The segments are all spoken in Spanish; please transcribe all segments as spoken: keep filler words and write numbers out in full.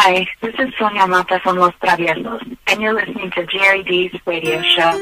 Hi, this is Sonia Mata from Los Traviesos, and you're listening to Jerry D's radio show.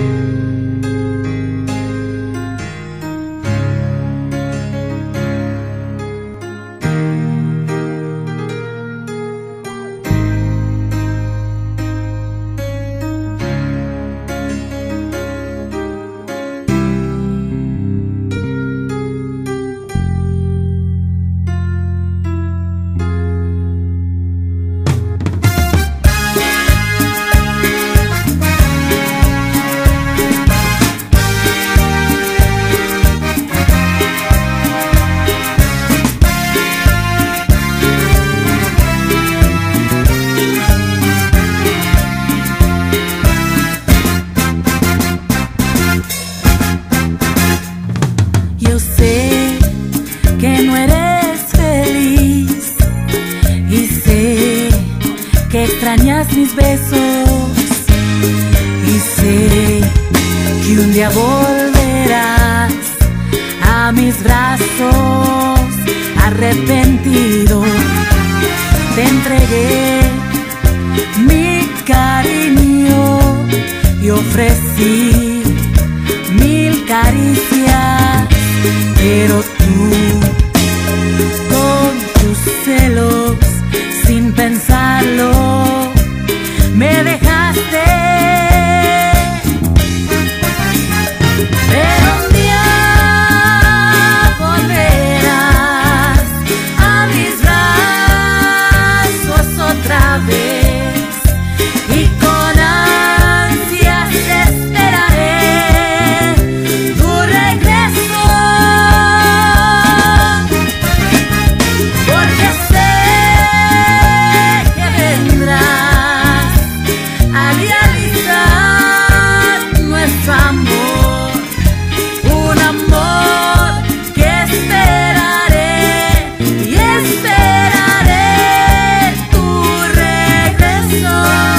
Mis besos y sé que un día volverás a mis brazos arrepentido. Te entregué mi cariño y ofrecí mil caricias, pero tú con tus celos sin pensarlo me dejaste, pero un día volverás a mis brazos otra vez y con ansias esperaré tu regreso, porque sé que vendrás a realizar nuestro amor, un amor que esperaré y esperaré tu regreso.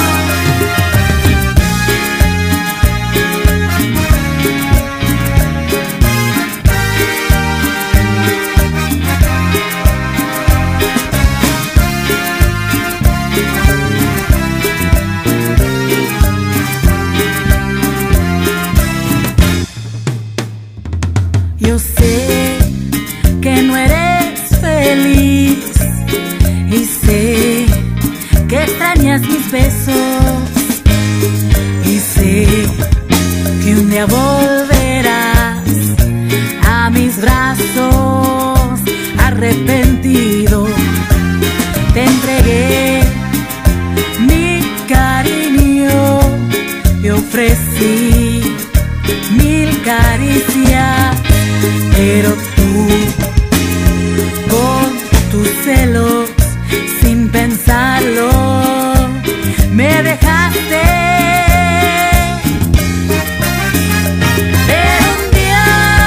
Yo sé que no eres feliz y sé que extrañas mis besos y sé que un día volverás a mis brazos arrepentido. Te entregué mi cariño y ofrecí mil caricias, pero tú con tus celos sin pensarlo me dejaste, pero un día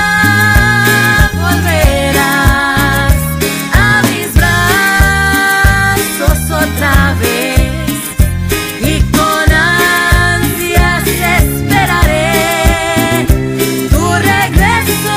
volverás a mis brazos otra vez y con ansias esperaré tu regreso,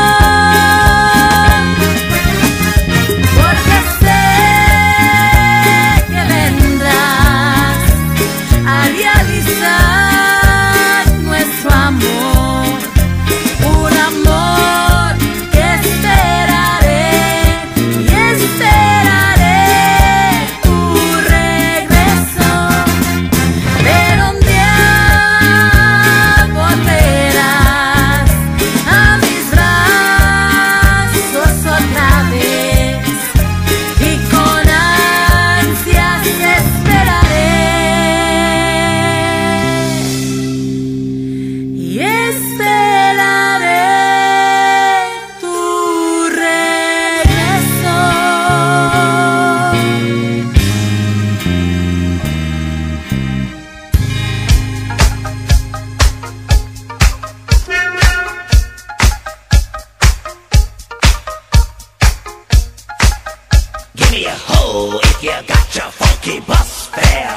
porque sé que vendrás a realizar nuestro amor, un amor que esperaré y esperaré tu regreso, pero un día volverás a mis brazos otra vez y con ansias esperaré y esperaré tu regreso. Give me a hoe if you got your funky bus fare.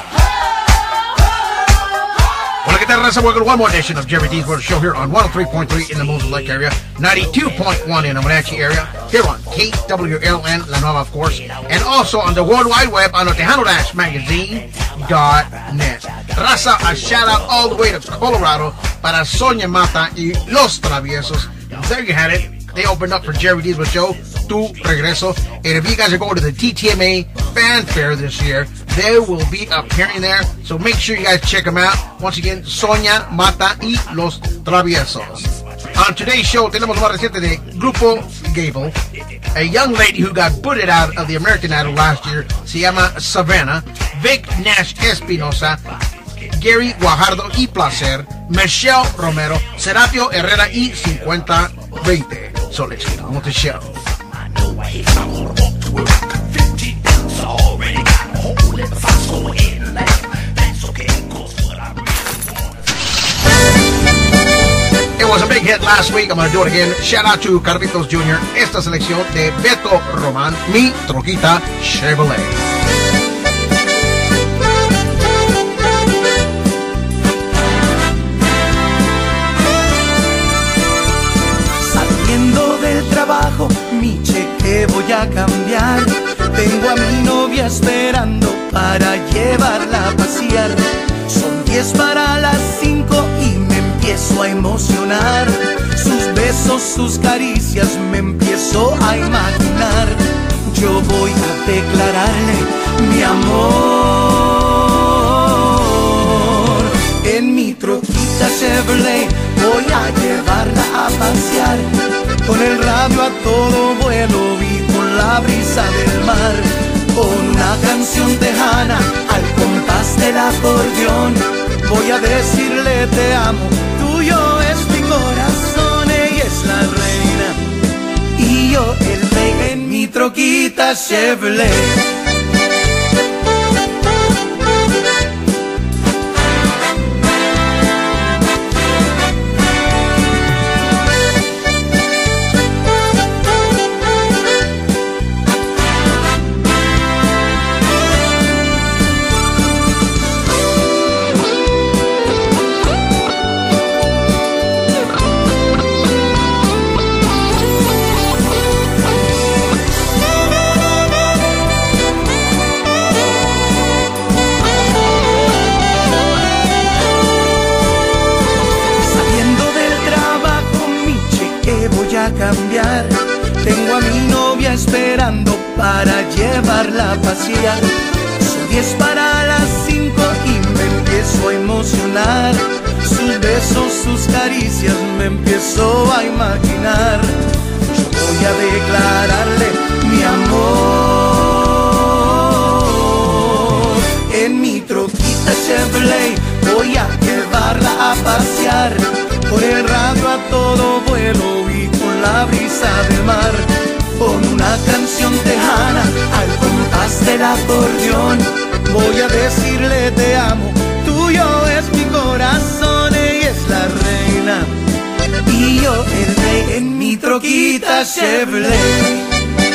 Hola, ¿qué tal, raza? Welcome to one more edition of Jerry D's World Show here on one oh three point three in the Mosul Lake area, ninety-two point one in the Wenatchee area, here on K W L N La Nueva, of course, and also on the World Wide Web on Tejano Dash Magazine dot net. Raza, a shout out all the way to Colorado para Sonia Mata y Los Traviesos. There you had it. They opened up for Jerry Dees with Joe, Tu Regreso. And if you guys are going to the T T M A Fan Fair this year, they will be appearing there. So make sure you guys check them out. Once again, Sonia Mata y Los Traviesos. On today's show, tenemos más reciente de Grupo Gable, a young lady who got booted out of the American Idol last year, se llama Savannah, Vic Nash Espinosa, Gary Guajardo y Placer, Michelle Romero, Serapio Herrera y cincuenta veinte. So let's get on with the show. It was a big hit last week. I'm going to do it again. Shout out to Carlitos Junior Esta selección de Beto Román, Mi Troquita Chevrolet. Saliendo del trabajo, mi cheque voy a cambiar. Tengo a mi novia esperando para llevarla a pasear. Son diez para las cinco y me empiezo a emocionar. Sus besos, sus caricias me empiezo a imaginar. Yo voy a declararle mi amor. En mi troquita Chevrolet voy a llevarla a pasear. Con el radio a todo vuelo y con la brisa del mar. Con una canción tejana al compás del acordeón. Voy a decirle te amo, tuyo es mi corazón. Ella es la reina y yo el rey en mi troquita Chevrolet. Cambiar. Tengo a mi novia esperando para llevarla a pasear. Son diez para las cinco y me empiezo a emocionar. Sus besos, sus caricias me empiezo a imaginar. Yo voy a declararle mi amor. En mi troquita Chevrolet voy a llevarla a pasear. Por el radio a todo vuelo y con la brisa del mar. Con una canción tejana al compás del acordeón. Voy a decirle te amo, tuyo es mi corazón. Ella es la reina y yo el rey en mi troquita Chevrolet.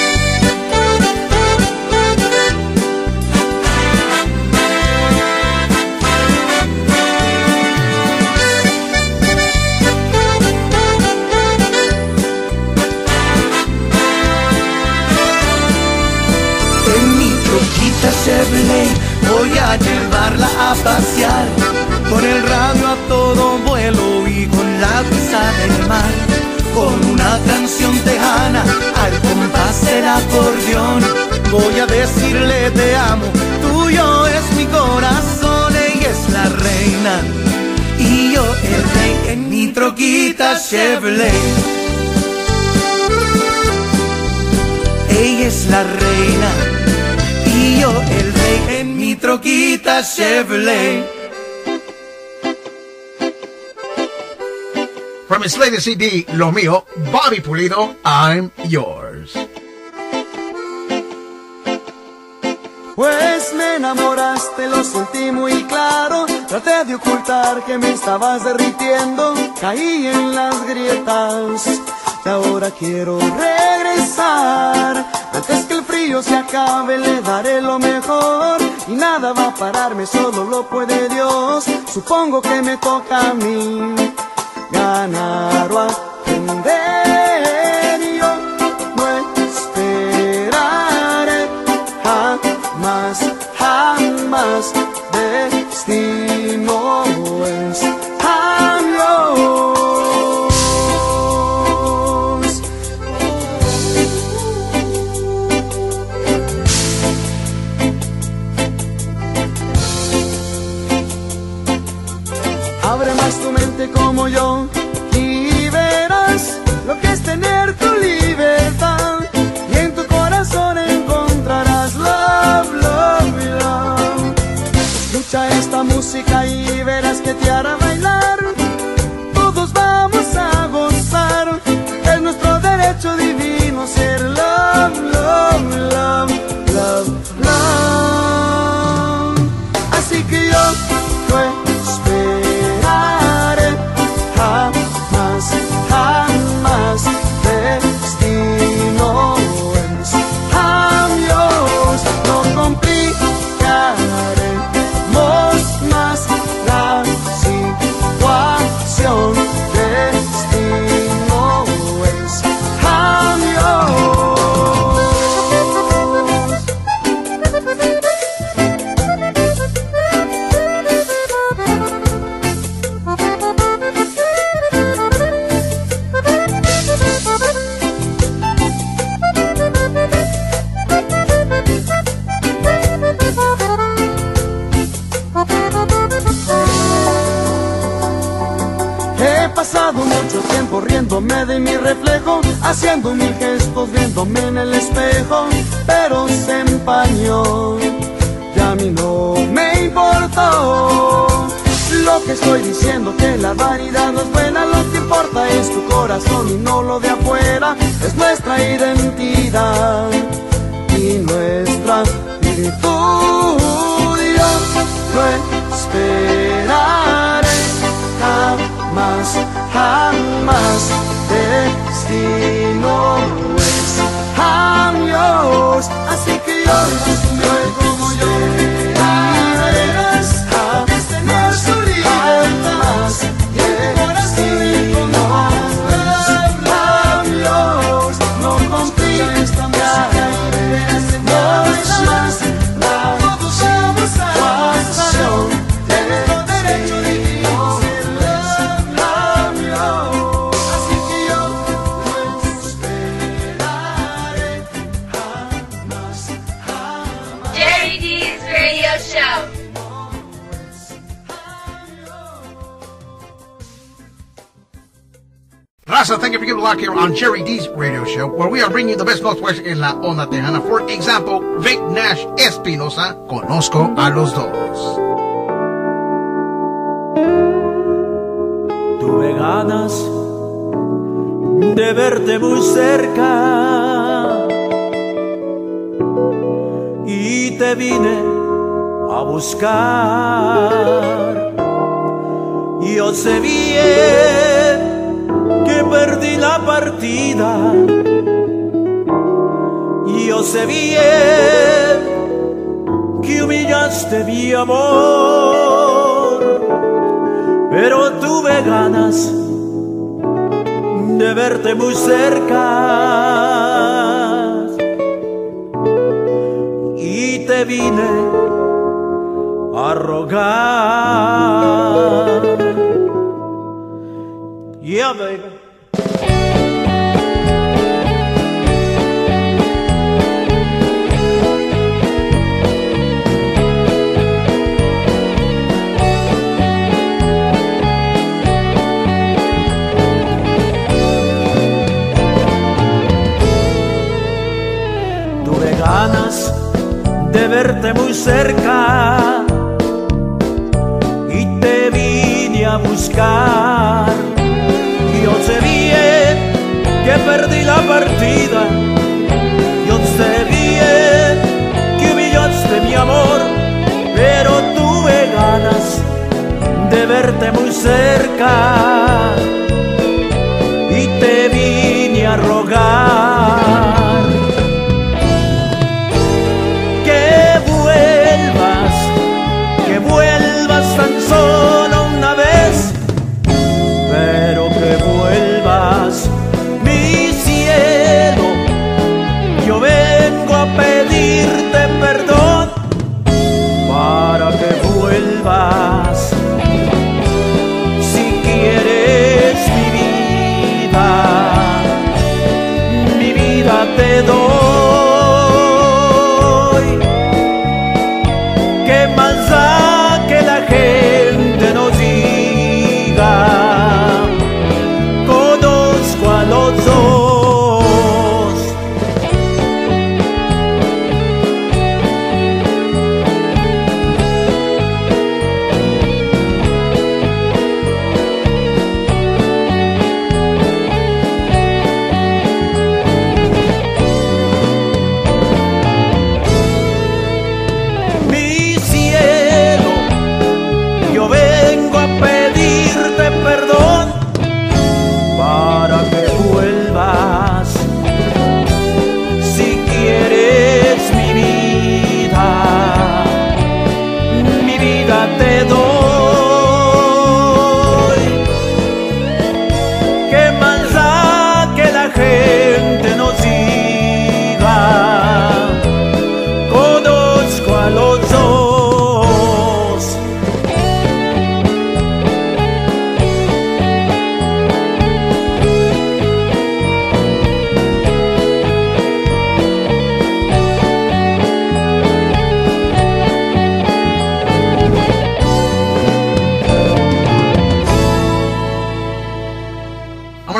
Chevrolet voy a llevarla a pasear. Con el radio a todo vuelo y con la brisa del mar. Con una canción tejana al compás del acordeón. Voy a decirle te amo, tuyo es mi corazón. Ella es la reina y yo el rey en mi troquita Chevrolet. Ella es la reina y yo el rey en mi troquita Chevrolet. From his latest C D, Lo Mío, Bobby Pulido, I'm Yours. Pues me enamoraste, lo sentí muy claro. Traté de ocultar que me estabas derritiendo. Caí en las grietas y ahora quiero regresar. Antes que el frío se acabe le daré lo mejor. Y nada va a pararme, solo lo puede Dios. Supongo que me toca a mí ganar o aprender. Yo no he destino es adiós. Abre más tu mente como yo y verás lo que es tener tu libertad, y en tu corazón encontrarás love, love, love. Escucha esta música y verás que te hará bailar. Todos vamos a gozar, es nuestro derecho divino ser love, love, love, love, love. Así que yo fue esperaré, jamás, jamás, destino es adiós. No complicaremos más la situación, destino es adiós. He pasado mucho tiempo riéndome de mi reflejo, haciendo mil gestos, viéndome en el espejo, pero se empañó, ya a mí no me importó. Lo que estoy diciendo, que la vanidad no es buena, lo que importa es tu corazón y no lo de afuera. Es nuestra identidad y nuestra virtud. Yo no esperaré jamás, jamás, destino es adiós. Así que yo no como yo esperarás jamás tener su libertad, y el corazón encontrarás labios. No compliques esta música y verás que no es más nada. Todos somos a pasión, tengo derecho divino ser labios. Así que yo no esperaré jamás, jamás. Jerry D's Radio Show. Raza, thank you for giving a lock here on Jerry D's Radio Show, where we are bringing you the best Northwest in la onda tejana. For example, Vic Nash Espinosa, Conozco a los dos. Tuve ganas de verte muy cerca y te vine a buscar. Yo sé bien que perdí la partida, yo sé bien que humillaste mi amor, pero tuve ganas de verte muy cerca y te vine a rogar. Yeah, baby. Tuve ganas de verte muy cerca y te vine a buscar. Yo sé bien que perdí la partida, yo sé bien que humillaste mi amor, pero tuve ganas de verte muy cerca y te vine a rogar que vuelvas, que vuelvas tan solo una vez, pero que vuelvas, mi cielo. Yo vengo a pedirte perdón para que vuelvas.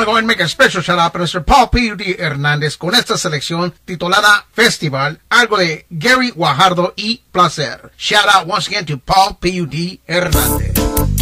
want to go ahead and make a special shout out to Mister Paul P U D Hernández con esta selección titulada Festival, algo de Gary Guajardo y Placer. Shout out once again to Paul P U D Hernández.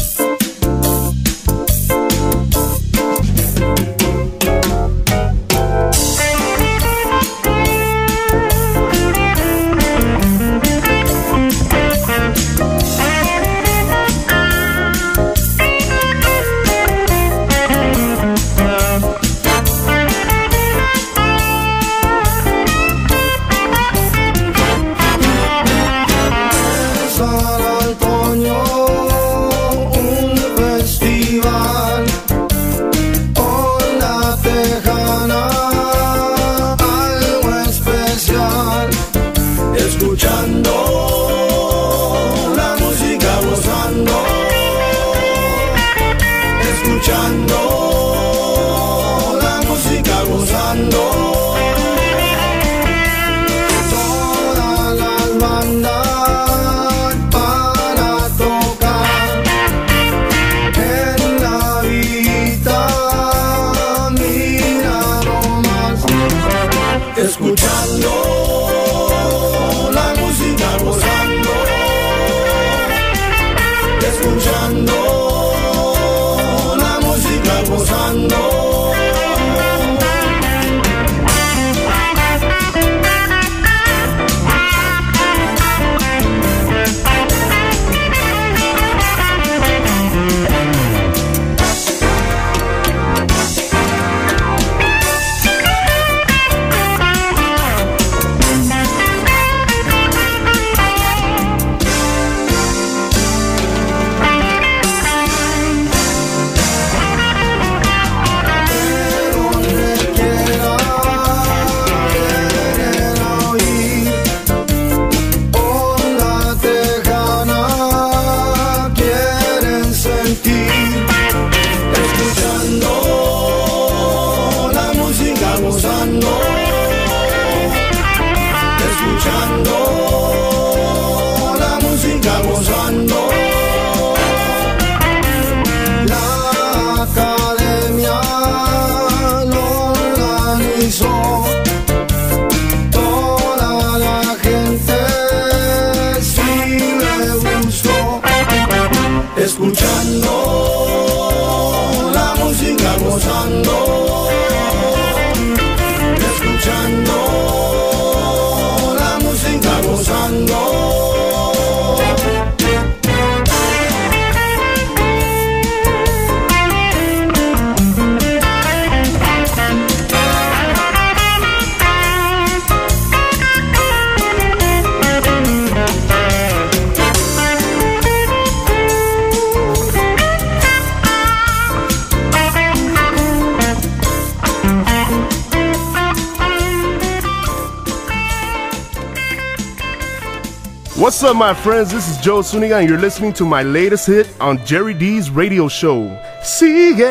What's up, my friends? This is Joe Zuniga, and you're listening to my latest hit on Jerry D's radio show. Sigue.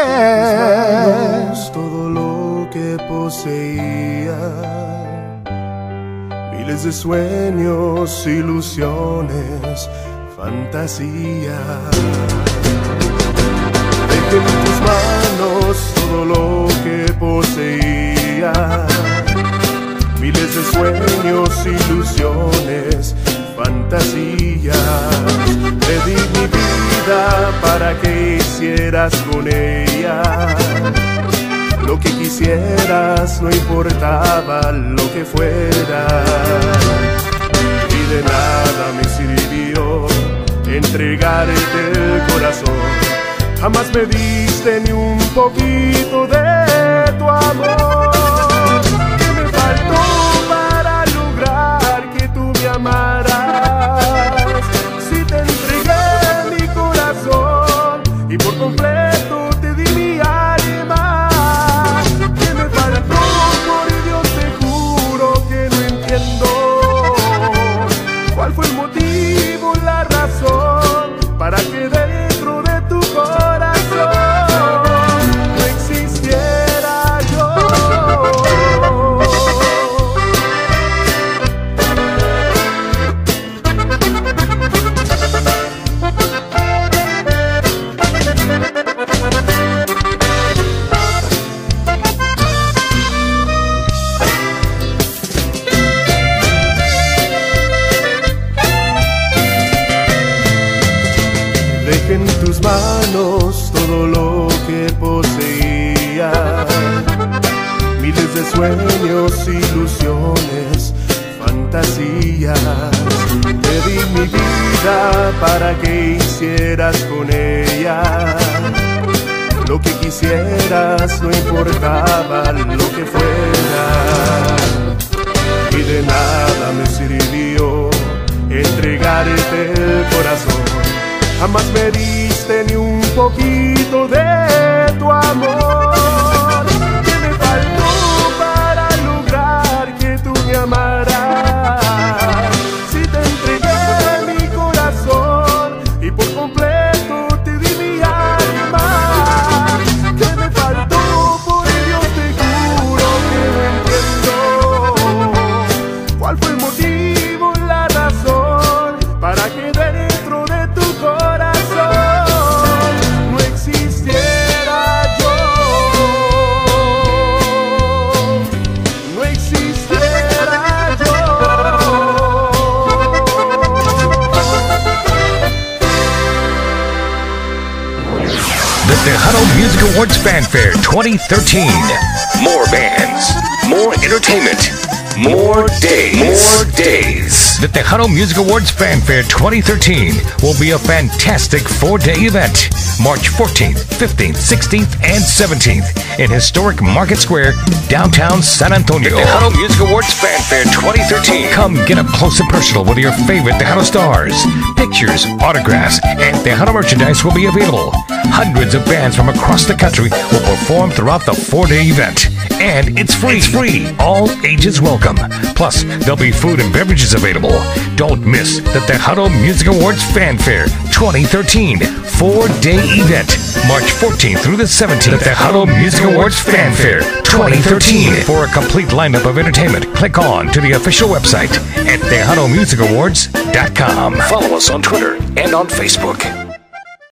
Todo lo que poseía, miles de sueños, ilusiones, fantasía. Dejé en tus manos todo lo que poseía, miles de sueños, ilusiones, fantasías. Te di mi vida para que hicieras con ella lo que quisieras, no importaba lo que fuera. Y de nada me sirvió entregarte el corazón, jamás me diste ni un poquito de tu amor. ¿Qué me faltó para lograr que tú me amaras? Si te entregué mi corazón y por completo te di mi alma. ¿Qué me faltó? Por Dios te juro que no entiendo cuál fue el motivo, la razón para que dentro de tu corazón no existiera yo. dejé en tus manos todo lo que poseía. Miles de sueños, ilusiones, fantasías. Te di mi vida para que hicieras con ella lo que quisieras, no importaba lo que fuera. Y de nada me sirvió entregarte el corazón. Jamás me diste ni un poquito de tu amor. ¿Qué me faltó para lograr que tú me amaras? Si te entregué mi corazón y por completo te di mi alma. ¿Qué me faltó? Por Dios te juro que no entiendo. ¿Cuál fue el motivo, la razón para que dentro de tu corazón no existiera yo? No existiera yo. The Tejano Music Awards Fanfare twenty thirteen. More bands, more entertainment, more days. More days. The Tejano Music Awards Fanfare twenty thirteen will be a fantastic four-day event. March fourteenth, fifteenth, sixteenth, and seventeenth in historic Market Square, downtown San Antonio. The Tejano Music Awards Fanfare twenty thirteen. Come get up close and personal with your favorite Tejano stars. Pictures, autographs, and Tejano merchandise will be available. Hundreds of bands from across the country will perform throughout the four-day event. And it's free. It's free. All ages welcome. Plus, there'll be food and beverages available. Don't miss the Tejano Music Awards Fanfare twenty thirteen four-day event, March fourteenth through the seventeenth. The Tejano Music Awards Fanfare twenty thirteen. For a complete lineup of entertainment, click on to the official website at tejano music awards dot com. Follow us on Twitter and on Facebook.